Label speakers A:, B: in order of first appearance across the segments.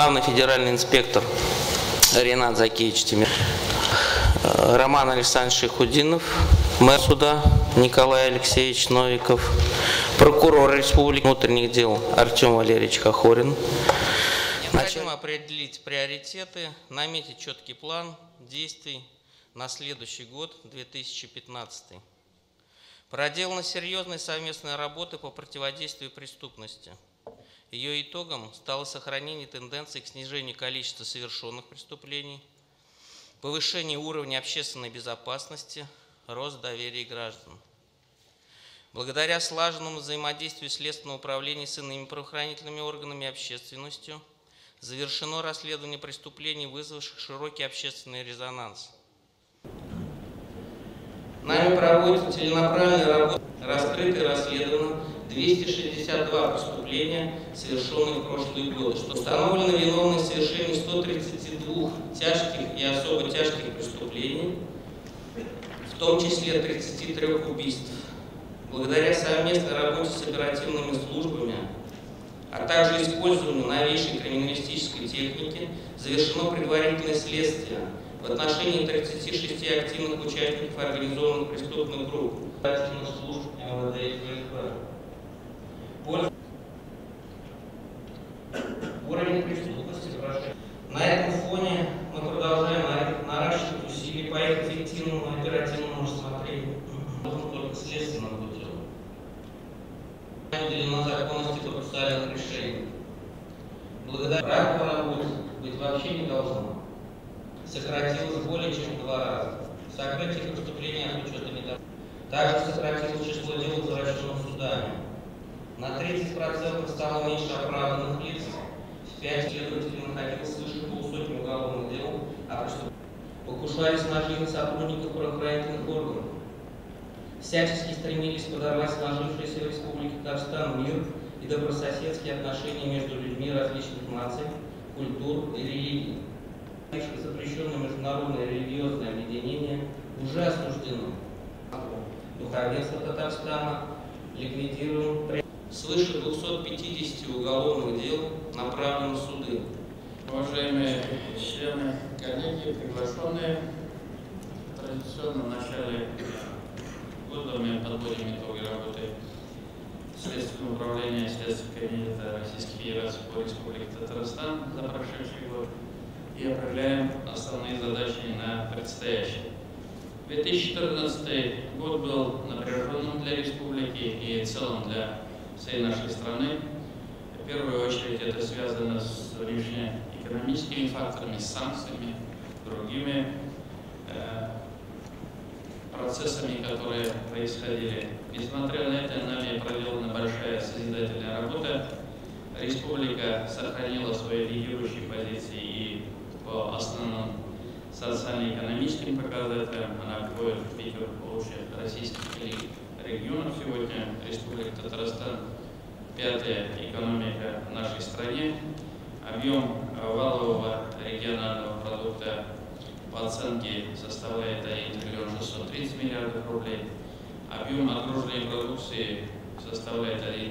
A: главный федеральный инспектор Ренат Закиевич Тимир, Роман Александрович Шейхудинов, мэр суда Николай Алексеевич Новиков, прокурор Республики внутренних дел Артем Валерьевич Хохорин. Необходимо определить приоритеты, наметить четкий план действий на следующий год, 2015. Проделана серьезная совместная работа по противодействию преступности. Ее итогом стало сохранение тенденции к снижению количества совершенных преступлений, повышение уровня общественной безопасности, рост доверия граждан. Благодаря слаженному взаимодействию Следственного управления с иными правоохранительными органами и общественностью завершено расследование преступлений, вызвавших широкий общественный резонанс. Нами проводится целенаправленная работа. Раскрыто и расследовано 262 преступления, совершенные в прошлые годы, что установлено виновных в совершении 132 тяжких и особо тяжких преступлений, в том числе 33 убийств. Благодаря совместной работе с оперативными службами, а также использованию новейшей криминалистической техники, завершено предварительное следствие в отношении 36 активных участников организованных преступных групп, служб МВД и ФСБ. Уровень преступности прошел. На этом фоне мы продолжаем наращивать усилия по их эффективному оперативному рассмотрению. Только следственным путем. Уделено законности процессуальных решений. Благодаря брак по работе быть вообще не должно. Сократилось более чем в 2 раза. Сокрытие преступления от учета недостаточно. Также сократилось число дел, возвращенных судами. На 30% стало меньше оправданных лиц. В 5 следователей находилось свыше полусотни уголовных дел, а покушались на жизнь сотрудников правоохранительных органов. Всячески стремились подорвать сложившийся в Республике Татарстан мир и добрососедские отношения между людьми различных наций, культур и религий. Запрещенное международное религиозное объединение уже осуждено. Духовенство Татарстана ликвидируем. Свыше 250 уголовных дел направлено в суды.
B: Уважаемые члены, коллеги, приглашенные, традиционно в начале года мы подводим итоги работы Следственного управления Следственного кабинета Российской Федерации по Республике Татарстан за прошедший год и определяем основные задачи на предстоящий. 2014 год был напряженным для республики и в целом для всей нашей страны. В первую очередь это связано с внешнеэкономическими факторами, с санкциями, другими процессами, которые происходили. Несмотря на это, нами проделана большая созидательная работа. Республика сохранила свои лидирующие позиции и по основным социально-экономическим показателям. Она входит в пятерку лучших российских регионов сегодня. Республика Татарстан – 5-я экономика в нашей стране. Объем валового регионального продукта по оценке составляет 1 630 миллиардов рублей. Объем отгруженной продукции составляет 1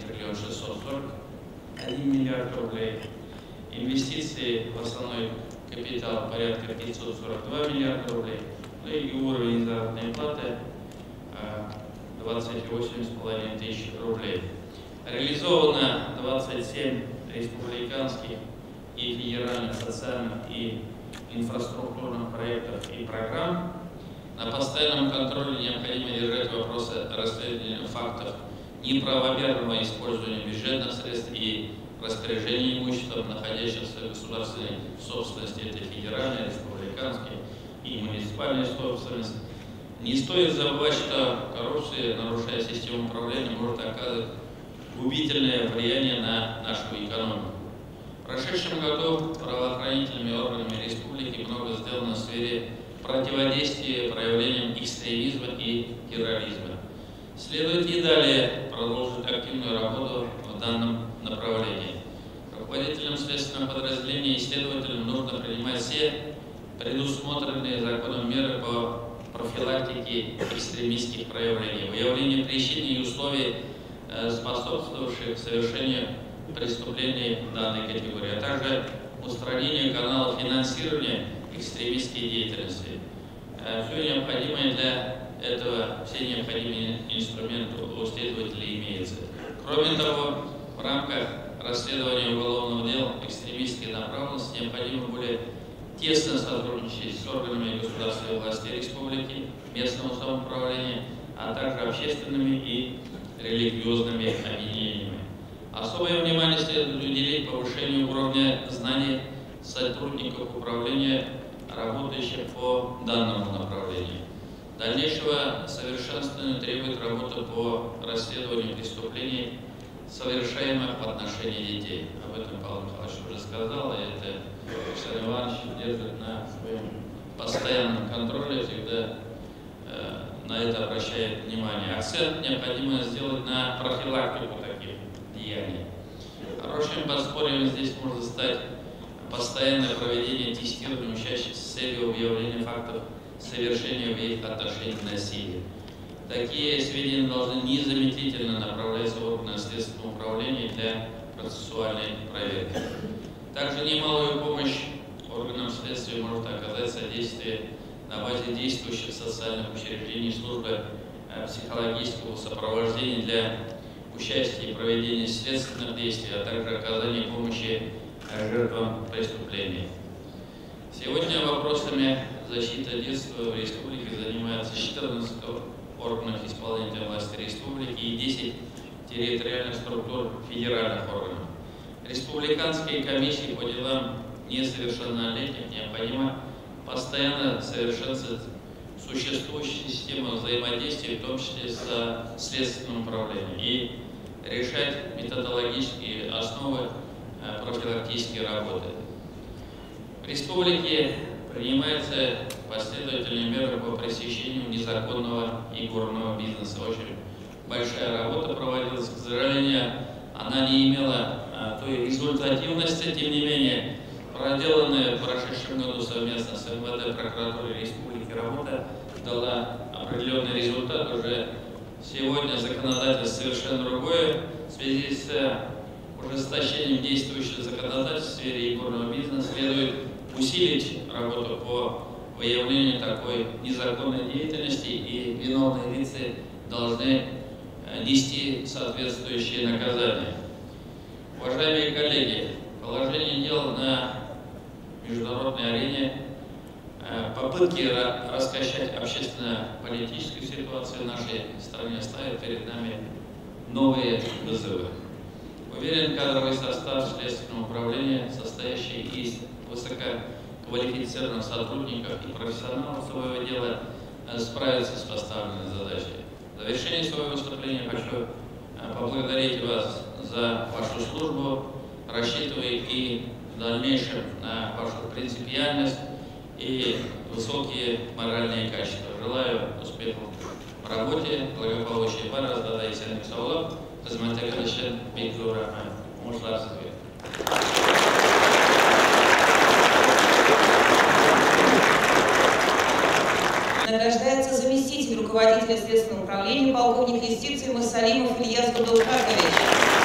B: 641 миллиард рублей. Инвестиции в основной капитал порядка 542 миллиарда рублей. Ну и уровень заработной платы 28,5 тысяч рублей. Реализовано 27 республиканских и федеральных социальных и инфраструктурных проектов и программ. На постоянном контроле необходимо держать вопросы расследования фактов неправомерного использования бюджетных средств и распоряжения имуществом, находящихся в государственной собственности, это федеральная, республиканская и муниципальная собственность. Не стоит забывать, что коррупция, нарушая систему управления, может оказывать губительное влияние на нашу экономику. В прошедшем году правоохранительными органами республики много сделано в сфере противодействия проявлениям экстремизма и терроризма. Следует и далее продолжить активную работу в данном направлении. Руководителям следственного подразделения и следователям нужно принимать все предусмотренные законом меры по профилактике экстремистских проявлений, выявлению причин и условий, способствовавших совершению преступлений данной категории, а также устранению каналов финансирования экстремистской деятельности. Все необходимое для этого, все необходимые инструменты у следователей имеются. Кроме того, в рамках расследования уголовных дел экстремистской направленности необходимо более тесно сотрудничать с органами государственной власти республики, местного самоуправления, а также общественными и религиозными объединениями. Особое внимание следует уделить повышению уровня знаний сотрудников управления, работающих по данному направлению. Дальнейшего совершенствования требует работа по расследованию преступлений, совершаемых в отношении детей. Об этом Павел Михайлович уже сказал, и это Александр Иванович держит на своем постоянном контроле, всегда на это обращает внимание. Акцент необходимо сделать на профилактику таких деяний. Хорошим подспорьем здесь может стать постоянное проведение тестирования учащихся с целью выявления фактов совершения в их отношении насилия. Такие сведения должны незамедлительно направляться в органы следственного управления для процессуальной проверки. Также немалую помощь органам следствия может оказать содействие на базе действующих социальных учреждений службы психологического сопровождения для участия и проведения следственных действий, а также оказания помощи жертвам преступлений. Сегодня вопросами защиты детства в республике занимается 14 органов исполнительной власти республики и 10 территориальных структур федеральных органов. Республиканские комиссии по делам несовершеннолетних необходимо постоянно совершенствовать существующую систему взаимодействия, в том числе со следственным управлением, и решать методологические основы профилактической работы. В республике принимаются последовательные меры по пресечению незаконного игорного бизнеса. Очень большая работа проводилась. К сожалению, она не имела той результативности, тем не менее, проделанная в прошедшем году совместно с МВД, прокуратурой республики работа дала определенный результат. Уже сегодня законодательство совершенно другое. В связи с ужесточением действующего законодательства в сфере игорного бизнеса следует усилить работу по выявлению такой незаконной деятельности, и виновные лица должны нести соответствующие наказания. Уважаемые коллеги, положение дел на международной арене, попытки раскачать общественно-политическую ситуацию в нашей стране ставят перед нами новые вызовы. Уверен, кадровый состав следственного управления, состоящий из высококвалифицированных сотрудников и профессионалов своего дела, справится с поставленной задачей. В завершении своего выступления хочу поблагодарить вас за вашу службу, рассчитывая и в дальнейшем на вашу принципиальность и высокие моральные качества. Желаю успехов в работе, благополучия вам, раздадай сенек саулап, хизмәттәге өчен бик зур рәхмәт. Уңышлар сезгә.
C: Награждается заместитель руководителя следственного управления, полковник юстиции Мусалимов Ильяс Гудулхакович.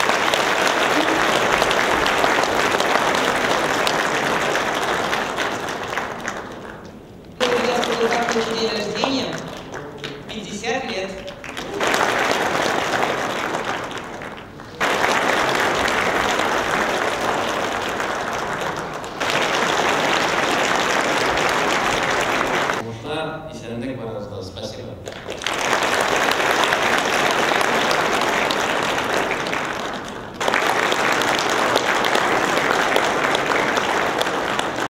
C: Ильяс Гудулхакович, день рождения, 50 лет.
B: И сәлемдік бар, спасибо.